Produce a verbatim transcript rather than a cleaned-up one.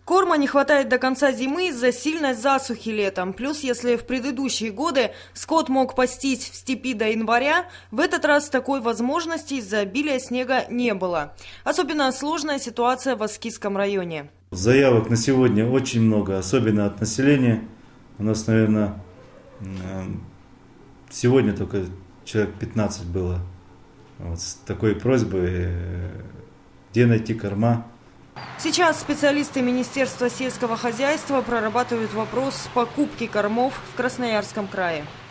Корма не хватает до конца зимы из-за сильной засухи летом. Плюс, если в предыдущие годы скот мог пастись в степи до января, в этот раз такой возможности из-за обилия снега не было. Особенно сложная ситуация в Аскизском районе. Заявок на сегодня очень много, особенно от населения. У нас, наверное, сегодня только человек пятнадцать было вот с такой просьбой, где найти корма. Сейчас специалисты Министерства сельского хозяйства прорабатывают вопрос покупки кормов в Красноярском крае.